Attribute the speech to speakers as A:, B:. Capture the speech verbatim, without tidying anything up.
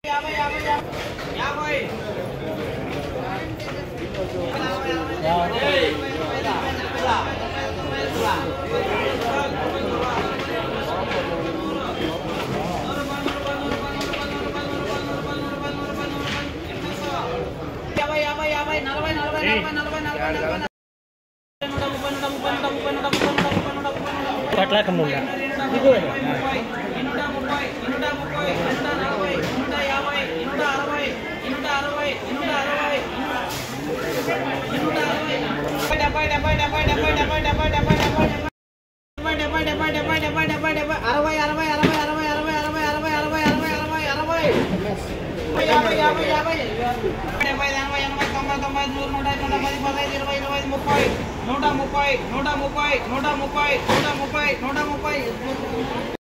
A: యాభై యాభై యాభై యాభై నలభై నలభై నలభై నలభై నలభై
B: పట్ల కమ్ముందా
A: డెబ్బై డెబ్బై డెబ్బై డెబ్బై డెబ్బై డెబ్బై డెబ్బై డెబ్బై డెబ్బై డెబ్బై డెబ్బై డెబ్బై డెబ్బై అరవై అరవై అరవై అరవై అరవై అరవై అరవై అరవై అరవై అరవై అరవై యాభై యాభై యాభై డెబ్బై ఎనభై ఎనభై తొంభై తొంభై నూరు నూట నూట పది పదహైదు ఇరవై ఇరవై ముప్పై నూట ముప్పై నూట ముప్పై నూట ముప్పై నూట ముప్పై నూట ముప్పై నూట ముప్పై